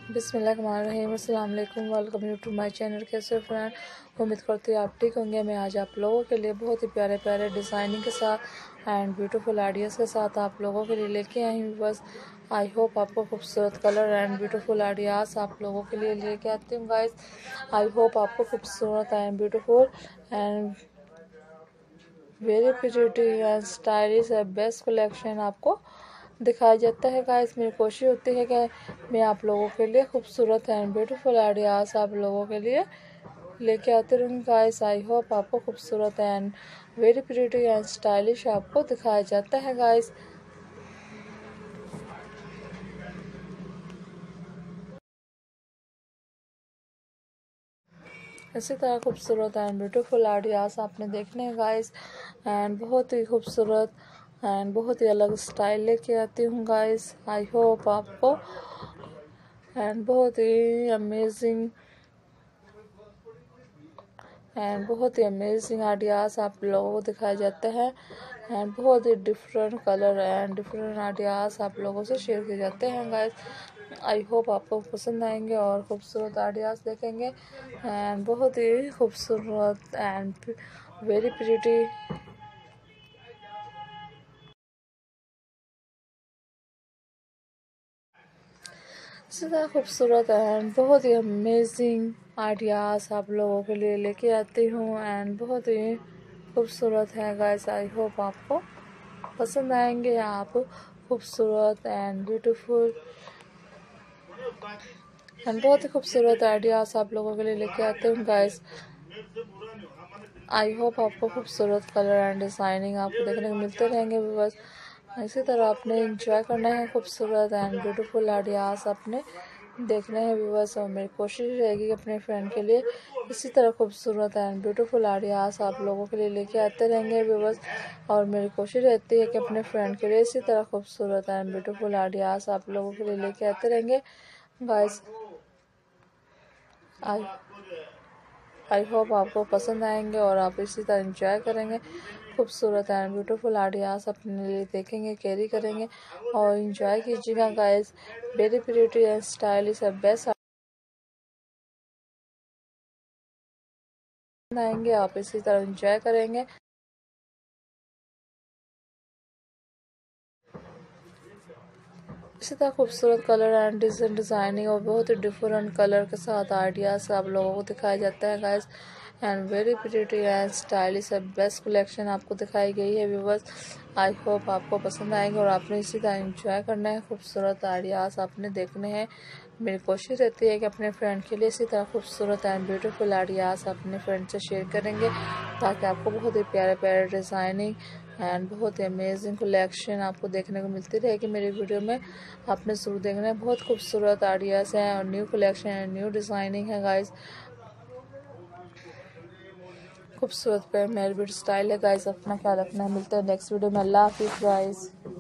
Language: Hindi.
बिस्मिल्लाहिर्रहमानिर्रहीम, अस्सलाम वालेकुम, welcome you to my channel. कैसे हो फ्रेंड? उम्मीद करती हूँ आप ठीक होंगे। मैं आज आप लोगों के लिए बहुत ही प्यारे प्यारे डिज़ाइनिंग के साथ एंड ब्यूटीफुल आइडियाज़ के साथ आप लोगों के लिए लेके आई हूँ। बस आई होप आपको खूबसूरत कलर एंड ब्यूटीफुल आइडियाज़ आप लोगों के लिए लेके आती हूँ गाइस। आई होप आपको खूबसूरत and beautiful and very pretty and stylish है बेस्ट कलेक्शन आपको दिखाया जाता है गाइस। मेरी कोशिश होती है कि मैं आप लोगों के लिए खूबसूरत एंड ब्यूटीफुल आइडियाज़ आप लोगों के लिए लेके आती रहूँगी गाइस। आई होप आपको खूबसूरत and very pretty and stylish आपको दिखाया जाता है गाइस। इसी तरह खूबसूरत एंड ब्यूटीफुल आइडियाज़ आपने देखने हैं गाइस एंड बहुत ही खूबसूरत एंड बहुत ही अलग स्टाइल लेके आती हूँ गाइस। आई होप आपको एंड बहुत ही अमेजिंग आइडियाज़ आप लोगों को दिखाए जाते हैं एंड बहुत ही different colour and different ideas आप लोगों से शेयर किए जाते हैं गाइस। आई होप आपको पसंद आएंगे और खूबसूरत आइडियाज़ देखेंगे एंड बहुत ही खूबसूरत एंड वेरी प्रिटी ज़्यादा खूबसूरत एंड बहुत ही अमेजिंग आइडियाज़ आप लोगों के लिए लेके आती हूँ एंड बहुत ही खूबसूरत है गाइस। आई होप आपको पसंद आएंगे। आप खूबसूरत एंड ब्यूटीफुल एंड बहुत ही खूबसूरत आइडियाज़ आप लोगों के लिए लेके आते हूँ गाइस। आई होप आपको खूबसूरत कलर एंड डिज़ाइनिंग आपको देखने को मिलते रहेंगे। बस इसी तरह आपने इंजॉय करना है खूबसूरत एंड ब्यूटीफुल आइडियाज़ आपने देखने हैं व्यूवर्स। और मेरी कोशिश रहेगी कि अपने फ्रेंड के लिए इसी तरह खूबसूरत एंड ब्यूटीफुल आइडियाज़ आप लोगों के लिए लेके आते रहेंगे व्यूवर्स। और मेरी कोशिश रहती है कि अपने फ्रेंड के लिए इसी तरह खूबसूरत एंड ब्यूटीफुल आइडियाज़ आप लोगों के लिए लेके आते रहेंगे गाइस। आई होप आपको पसंद आएंगे और आप इसी तरह इंजॉय करेंगे। खूबसूरत एंड ब्यूटीफुल आइडियाज़ अपने लिए देखेंगे, कैरी करेंगे और इंजॉय कीजिएगा guys. Very pretty and stylish है बेस्ट आएंगे, आप इसी तरह इंजॉय करेंगे। इसी तरह खूबसूरत कलर एंड डिज़ाइनिंग और बहुत ही डिफरेंट कलर के साथ आइडियाज़ आप लोगों को दिखाया जाता है guys and very pretty and stylish है बेस्ट कलेक्शन आपको दिखाई गई है व्यूवर्स। आई होप आपको पसंद आएंगे और आपने इसी तरह इंजॉय करना है। खूबसूरत आइडियाज़ आपने देखने हैं। मेरी कोशिश रहती है कि अपने फ्रेंड के लिए इसी तरह खूबसूरत एंड ब्यूटीफुल आइडियाज़ अपने फ्रेंड से शेयर करेंगे ताकि आपको बहुत ही प्यारे प्यारे डिज़ाइनिंग एंड बहुत ही अमेजिंग कलेक्शन आपको देखने को मिलती रहेगी मेरी वीडियो में। आपने ज़रूर देखना है। बहुत खूबसूरत आइडियाज़ हैं और new collection and new designing है गाइस। खूबसूरत पे मेलविड स्टाइल है गाइस। अपना ख्याल रखना है। मिलते हैं नेक्स्ट वीडियो में। अल्लाह हाफिज़ गाइस।